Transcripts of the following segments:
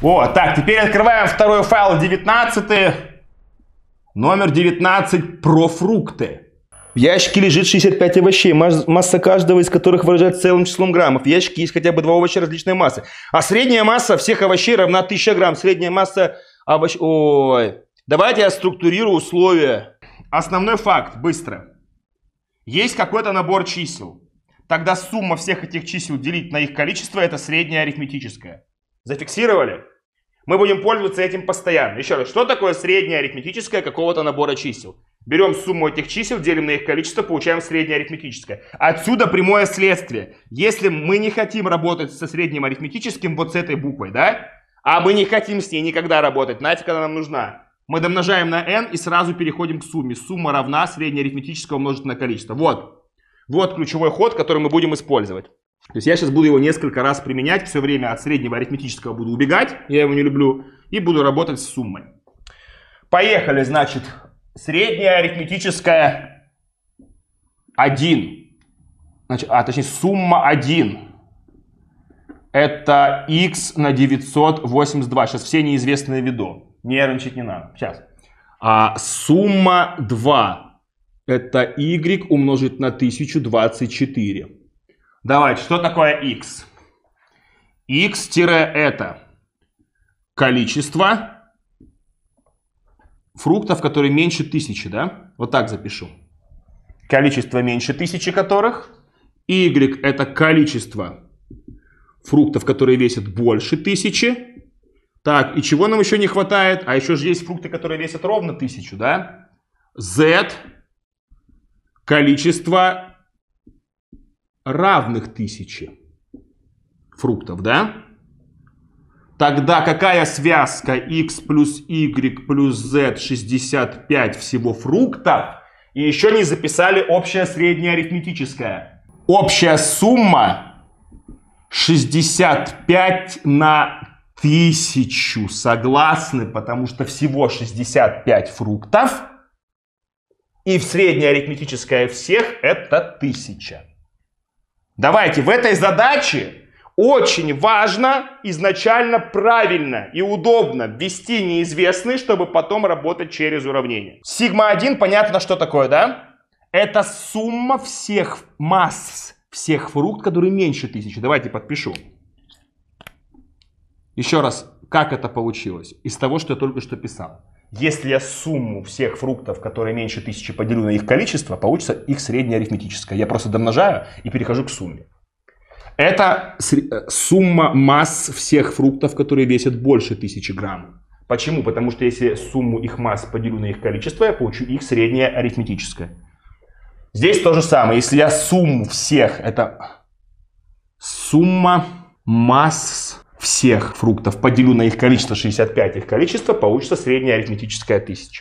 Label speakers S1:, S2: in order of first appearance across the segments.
S1: О, так, теперь открываем второй файл, 19. Номер 19 про фрукты. В ящике лежит 65 овощей, масса каждого из которых выражается целым числом граммов. В ящике есть хотя бы 2 овоща различной массы. А средняя масса всех овощей равна 1000 грамм. Средняя масса овощей... Ой. Давайте я структурирую условия. Основной факт, быстро. Есть какой-то набор чисел. Тогда сумма всех этих чисел делить на их количество — это среднее арифметическое. Зафиксировали? Мы будем пользоваться этим постоянно. Еще раз, что такое среднее арифметическое какого-то набора чисел? Берем сумму этих чисел, делим на их количество, получаем среднее арифметическое. Отсюда прямое следствие. Если мы не хотим работать со средним арифметическим вот с этой буквой, да? А мы не хотим с ней никогда работать, знаете, когда нам нужна? Мы домножаем на n и сразу переходим к сумме. Сумма равна среднее арифметическое умножить на количество. Вот ключевой ход, который мы будем использовать. То есть я сейчас буду его несколько раз применять, все время от среднего арифметического буду убегать, я его не люблю, и буду работать с суммой. Поехали, значит, среднее арифметическое 1, значит, точнее сумма 1, это x на 982, сейчас все неизвестные введу, нервничать не надо, сейчас. Сумма 2, это y умножить на 1024. Давайте, что такое x? X- это количество фруктов, которые меньше 1000, да? Вот так запишу. Количество меньше 1000 которых. Y это количество фруктов, которые весят больше 1000. Так, и чего нам еще не хватает? А еще же есть фрукты, которые весят ровно 1000, да? Z количество равных 1000 фруктов, да? Тогда какая связка x плюс y плюс z 65 всего фруктов? И еще не записали общее среднее арифметическое. Общая сумма 65 на 1000. Согласны? Потому что всего 65 фруктов. И в среднее арифметическое всех это 1000. Давайте, в этой задаче очень важно изначально правильно и удобно ввести неизвестные, чтобы потом работать через уравнение. Сигма 1, понятно, что такое, да? Это сумма всех масс, всех фруктов, которые меньше 1000. Давайте подпишу. Еще раз, как это получилось? Из того, что я только что писал. Если я сумму всех фруктов, которые меньше 1000, поделю на их количество, получится их среднее арифметическое. Я просто домножаю и перехожу к сумме. Это сумма масс всех фруктов, которые весят больше 1000 грамм. Почему? Потому что если сумму их масс поделю на их количество, я получу их среднее арифметическое. Здесь то же самое. Если я сумму всех, это сумма масс всех фруктов поделю на их количество 65, их количество, получится среднее арифметическое 1000.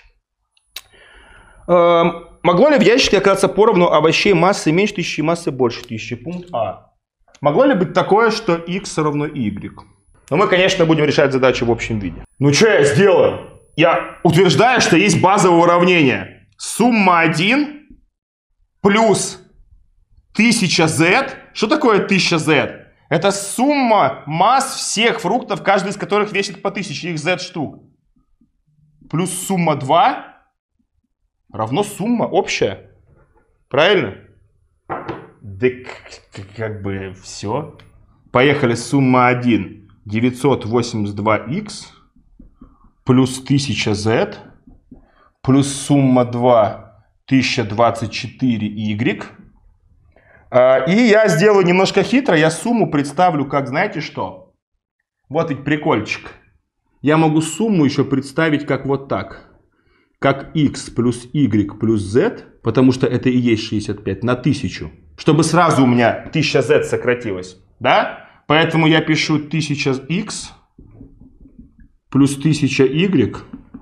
S1: Могло ли в ящике оказаться поровну овощей массы меньше 1000 и массы больше 1000? Пункт А. Могло ли быть такое, что x равно y? Но мы, конечно, будем решать задачу в общем виде. Ну что я сделаю? Я утверждаю, что есть базовое уравнение. Сумма 1 плюс 1000z. Что такое 1000z? Это сумма масс всех фруктов, каждый из которых весит по 1000, их z штук. Плюс сумма 2 равно сумма общая. Правильно? Да как бы все. Поехали. Сумма 1 982x плюс 1000z плюс сумма 2 1024y. И я сделаю немножко хитро, я сумму представлю как, знаете что? Вот ведь прикольчик. Я могу сумму еще представить как вот так. Как x плюс y плюс z, потому что это и есть 65, на 1000. Чтобы сразу у меня 1000z сократилось. Да? Поэтому я пишу 1000x плюс 1000y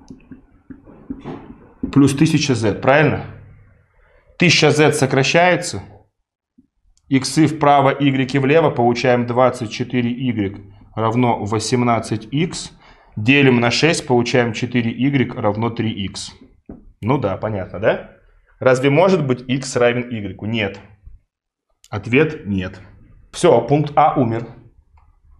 S1: плюс 1000z. Правильно? 1000z сокращается. Иксы вправо, y влево, получаем 24y равно 18x. Делим на 6, получаем 4y равно 3x. Ну да, понятно, да? Разве может быть x равен y? Нет. Ответ нет. Все, пункт А умер.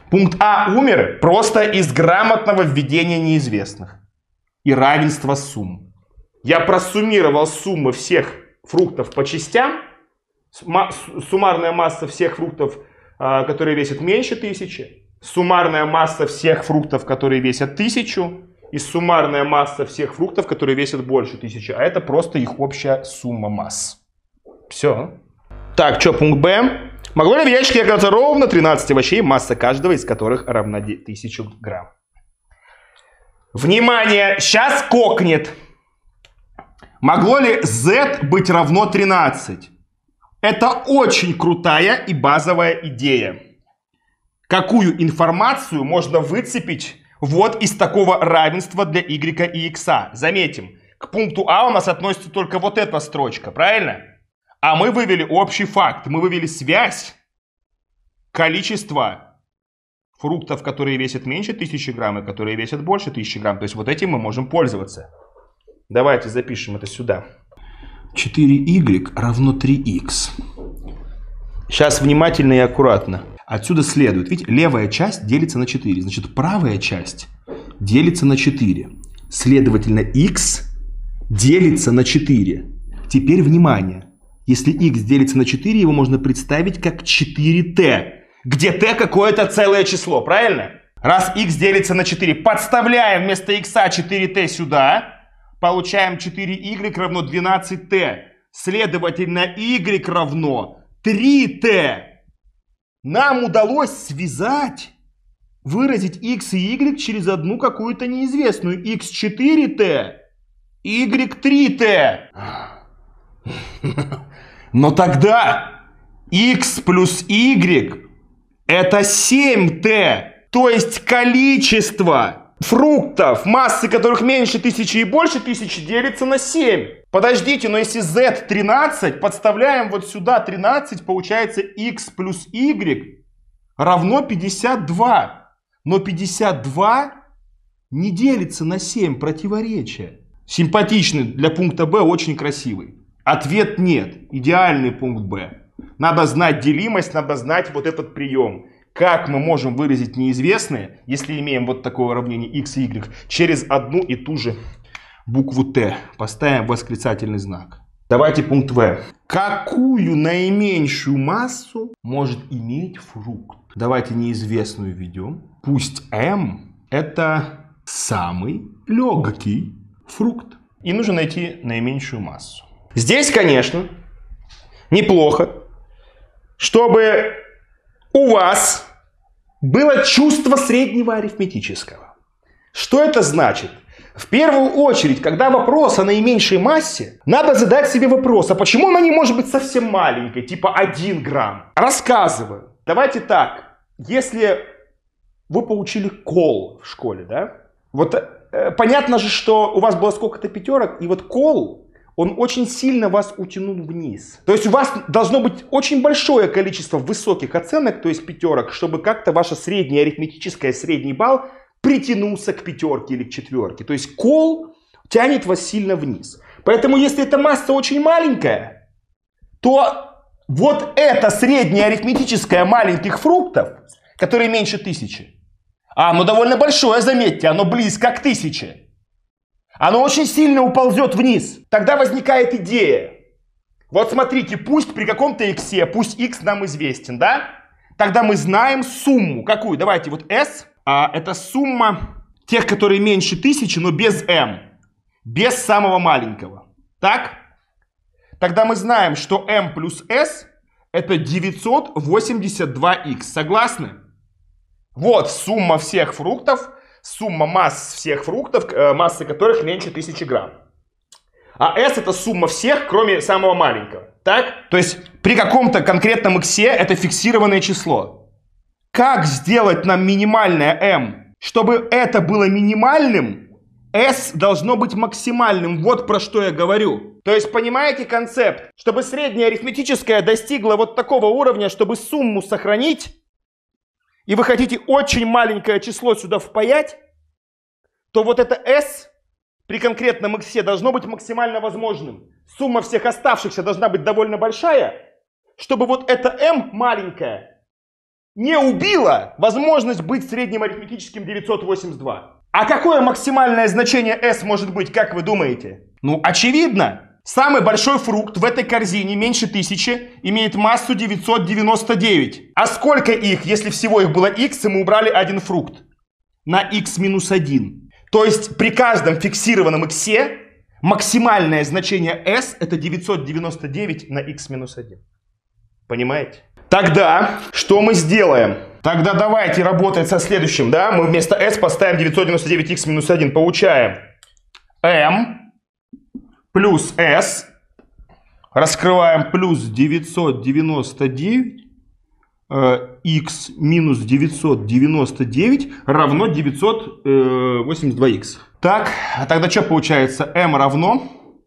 S1: Пункт А умер просто из грамотного введения неизвестных и равенства сумм. Я просуммировал суммы всех фруктов по частям. Суммарная масса всех фруктов, которые весят меньше 1000. Суммарная масса всех фруктов, которые весят 1000. И суммарная масса всех фруктов, которые весят больше 1000. А это просто их общая сумма масс. Все. Так, что, пункт Б. Могло ли в ящике оказаться ровно 13 овощей, масса каждого из которых равна 1000 грамм? Внимание! Сейчас кокнет. Могло ли z быть равно 13? Это очень крутая и базовая идея. Какую информацию можно выцепить вот из такого равенства для y и x? Заметим, к пункту А у нас относится только вот эта строчка, правильно? А мы вывели общий факт, мы вывели связь количества фруктов, которые весят меньше 1000 грамм и которые весят больше 1000 грамм. То есть вот этим мы можем пользоваться. Давайте запишем это сюда. 4y равно 3x. Сейчас внимательно и аккуратно. Отсюда следует, видите, левая часть делится на 4. Значит, правая часть делится на 4. Следовательно, x делится на 4. Теперь внимание. Если x делится на 4, его можно представить как 4t, где t какое-то целое число, правильно? Раз x делится на 4, подставляем вместо x 4t сюда, получаем 4y равно 12t. Следовательно, y равно 3t. Нам удалось связать, выразить x и y через одну какую-то неизвестную. x 4t, y 3t. Но тогда x плюс y это 7t. То есть количество фруктов, массы которых меньше 1000 и больше 1000, делится на 7. Подождите, но если z 13, подставляем вот сюда 13, получается x плюс y равно 52. Но 52 не делится на 7, противоречие. Симпатичный для пункта Б, очень красивый. Ответ нет, идеальный пункт Б. Надо знать делимость, надо знать вот этот прием. Как мы можем выразить неизвестное, если имеем вот такое уравнение x и y, через одну и ту же букву Т. Поставим восклицательный знак. Давайте пункт В. Какую наименьшую массу может иметь фрукт? Давайте неизвестную введем. Пусть m это самый легкий фрукт. И нужно найти наименьшую массу. Здесь, конечно, неплохо, чтобы у вас было чувство среднего арифметического. Что это значит? В первую очередь, когда вопрос о наименьшей массе, надо задать себе вопрос, а почему она не может быть совсем маленькой, типа 1 грамм? Рассказываю. Давайте так, если вы получили кол в школе, да? Вот понятно же, что у вас было сколько-то пятерок, и вот кол, он очень сильно вас утянул вниз. То есть у вас должно быть очень большое количество высоких оценок, то есть пятерок, чтобы как-то ваше среднее арифметическое, средний балл притянулся к пятерке или к четверке. То есть кол тянет вас сильно вниз. Поэтому если эта масса очень маленькая, то вот это среднее арифметическое маленьких фруктов, которые меньше 1000, оно довольно большое, заметьте, оно близко к 1000. Оно очень сильно уползет вниз. Тогда возникает идея. Вот смотрите, пусть при каком-то x, пусть x нам известен, да? Тогда мы знаем сумму. Какую? Давайте, вот s, это сумма тех, которые меньше 1000, но без m. Без самого маленького. Так? Тогда мы знаем, что m плюс s это 982x. Согласны? Вот сумма всех фруктов. Сумма масс всех фруктов, массы которых меньше 1000 грамм. А S это сумма всех, кроме самого маленького. Так? То есть при каком-то конкретном X это фиксированное число. Как сделать нам минимальное M? Чтобы это было минимальным, S должно быть максимальным. Вот про что я говорю. То есть понимаете концепт? Чтобы среднее арифметическое достигло вот такого уровня, чтобы сумму сохранить, и вы хотите очень маленькое число сюда впаять, то вот это S при конкретном x должно быть максимально возможным. Сумма всех оставшихся должна быть довольно большая, чтобы вот это m маленькое не убила возможность быть средним арифметическим 982. А какое максимальное значение S может быть, как вы думаете? Ну, очевидно. Самый большой фрукт в этой корзине меньше 1000 имеет массу 999. А сколько их, если всего их было x, и мы убрали один фрукт? На x минус 1. То есть при каждом фиксированном x максимальное значение S это 999 на x минус 1. Понимаете? Тогда что мы сделаем? Тогда давайте работать со следующим. Да? Мы вместо S поставим 999x минус 1. Получаем m плюс S. Раскрываем плюс 999 x минус 999 равно 982x. Так, а тогда что получается? M равно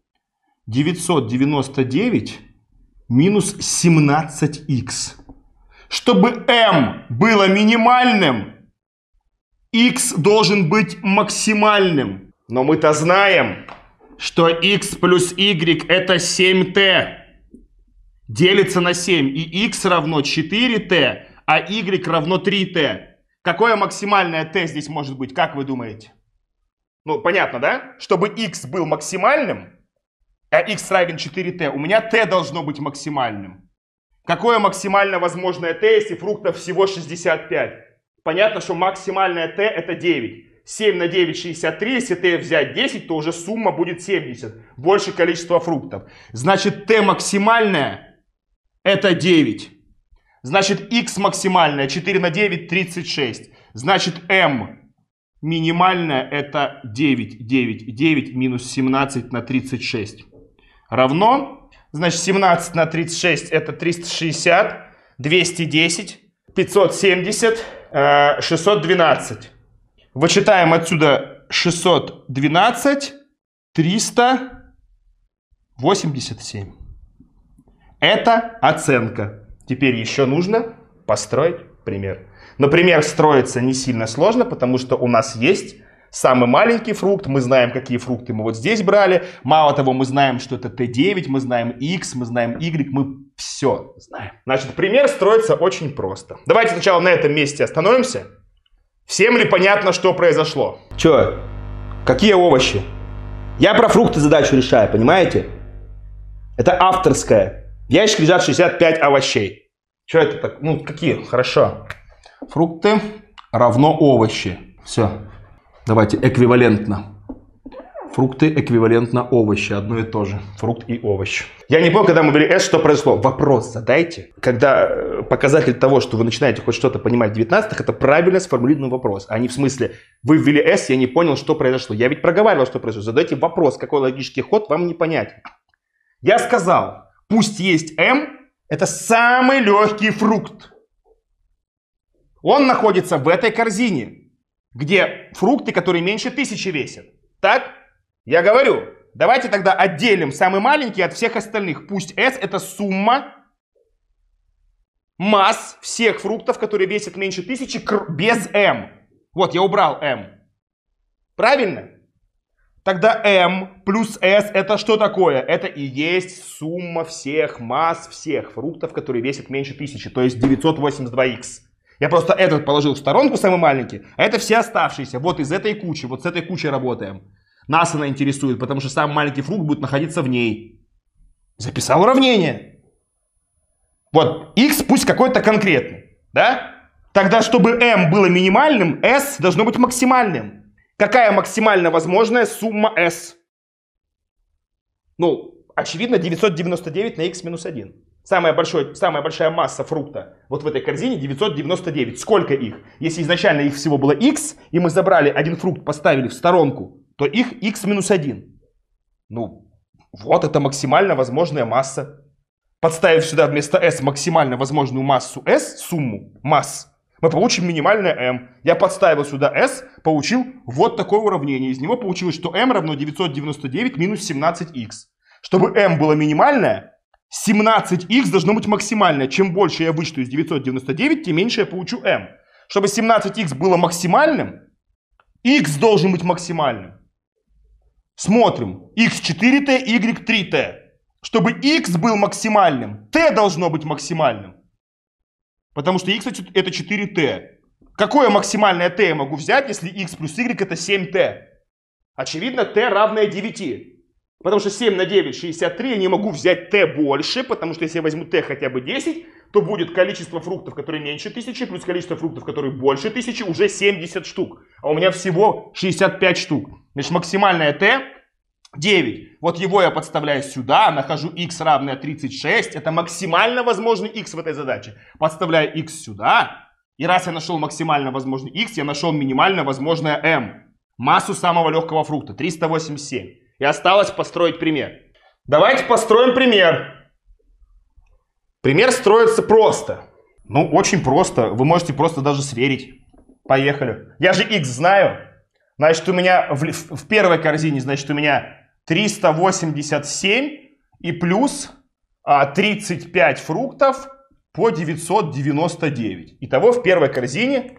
S1: 999 минус 17x. Чтобы m было минимальным, x должен быть максимальным. Но мы-то знаем, что x плюс y это 7t. Делится на 7. И x равно 4t, а y равно 3t. Какое максимальное t здесь может быть, как вы думаете? Ну, понятно, да? Чтобы x был максимальным, а x равен 4t, у меня t должно быть максимальным. Какое максимально возможное t, если фруктов всего 65? Понятно, что максимальное t это 9. 7 на 9 63, если t взять 10, то уже сумма будет 70. Больше количество фруктов. Значит, t максимальное это 9. Значит, x максимальное 4 на 9 36. Значит, m минимальное это 9. 9. 9 минус 17 на 36. Равно, значит, 17 на 36 это 360, 210, 570, 612. Вычитаем отсюда 612, 387. Это оценка. Теперь еще нужно построить пример. Но пример строится не сильно сложно, потому что у нас есть самый маленький фрукт. Мы знаем, какие фрукты мы вот здесь брали. Мало того, мы знаем, что это T9, мы знаем X, мы знаем Y, мы все знаем. Значит, пример строится очень просто. Давайте сначала на этом месте остановимся. Всем ли понятно, что произошло? Че? Какие овощи? Я про фрукты задачу решаю, понимаете? Это авторская. В ящике лежат 65 овощей. Что это так? Ну, какие? Хорошо. Фрукты равно овощи. Все. Давайте эквивалентно. Фрукты эквивалентно овощи. Одно и то же. Фрукт и овощ. Я не понял, когда мы ввели S, что произошло. Вопрос задайте. Когда показатель того, что вы начинаете хоть что-то понимать в 19-х, это правильно сформулированный вопрос. А не в смысле, вы ввели S, я не понял, что произошло. Я ведь проговаривал, что произошло. Задайте вопрос, какой логический ход вам не понятен. Я сказал, пусть есть M, это самый легкий фрукт. Он находится в этой корзине, где фрукты, которые меньше 1000 весят. Так? Я говорю, давайте тогда отделим самый маленький от всех остальных. Пусть S это сумма масс всех фруктов, которые весят меньше 1000 без M. Вот, я убрал M. Правильно? Тогда M плюс S это что такое? Это и есть сумма всех масс всех фруктов, которые весят меньше 1000, то есть 982x. Я просто этот положил в сторонку, самый маленький, а это все оставшиеся. Вот из этой кучи, вот с этой кучей работаем. Нас она интересует, потому что самый маленький фрукт будет находиться в ней. Записал уравнение. Вот, x пусть какой-то конкретный, да? Тогда, чтобы m было минимальным, s должно быть максимальным. Какая максимально возможная сумма s? Ну, очевидно, 999 на x минус 1. Самая большая масса фрукта вот в этой корзине 999. Сколько их? Если изначально их всего было x, и мы забрали один фрукт, поставили в сторонку, то их x минус 1. Ну, вот это максимально возможная масса. Подставив сюда вместо s максимально возможную массу s, сумму масс, мы получим минимальное m. Я подставил сюда s, получил вот такое уравнение. Из него получилось, что m равно 999 минус 17x. Чтобы m было минимальное, 17x должно быть максимальное. Чем больше я вычту из 999, тем меньше я получу m. Чтобы 17x было максимальным, x должен быть максимальным. Смотрим. x 4t, y 3t. Чтобы x был максимальным, t должно быть максимальным. Потому что x это 4t. Какое максимальное t я могу взять, если x плюс y это 7t? Очевидно, t равное 9. Потому что 7 на 9 63, я не могу взять t больше, потому что если я возьму t хотя бы 10, то будет количество фруктов, которые меньше 1000, плюс количество фруктов, которые больше 1000, уже 70 штук. А у меня всего 65 штук. Значит, максимальное t 9. Вот его я подставляю сюда, нахожу x равное 36. Это максимально возможный x в этой задаче. Подставляю x сюда. И раз я нашел максимально возможный x, я нашел минимально возможное m. Массу самого легкого фрукта. 387. И осталось построить пример. Давайте построим пример. Пример строится просто. Ну, очень просто. Вы можете просто даже сверить. Поехали. Я же x знаю. Значит, у меня в первой корзине, значит, у меня 387 и плюс 35 фруктов по 999. Итого в первой корзине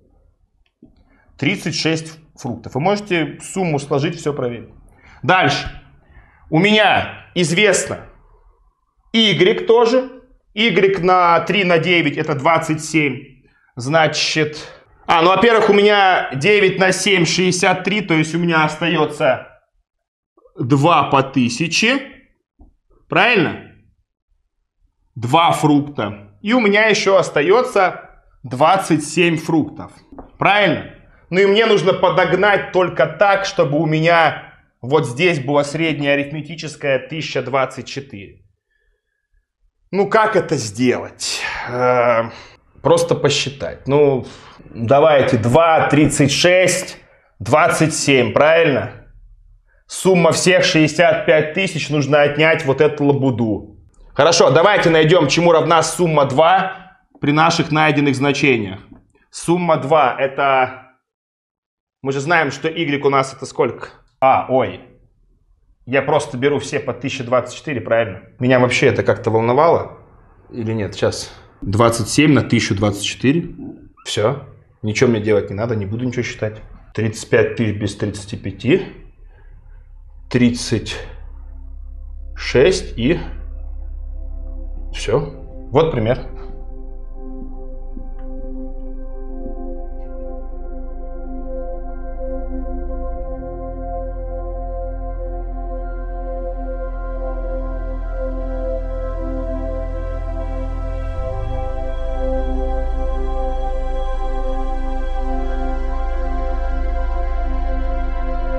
S1: 36 фруктов. Вы можете сумму сложить, все проверить. Дальше. У меня известно y тоже. Y на 3 на 9 это 27. Значит... ну, во-первых, у меня 9 на 7 63. То есть у меня остается 2 по 1000. Правильно? 2 фрукта. И у меня еще остается 27 фруктов. Правильно? Ну и мне нужно подогнать только так, чтобы у меня вот здесь было среднее арифметическое 1024. Ну как это сделать? Просто посчитать. Ну, давайте 2, 36, 27, правильно? Сумма всех 65 тысяч, нужно отнять вот эту лабуду. Хорошо, давайте найдем, чему равна сумма 2 при наших найденных значениях. Сумма 2 это... Мы же знаем, что y у нас это сколько? Я просто беру все по 1024, правильно? Меня вообще это как-то волновало? Или нет? Сейчас. 27 на 1024. Все. Ничего мне делать не надо, не буду ничего считать. 35 тысяч без 35. 36 и... Все. Вот пример.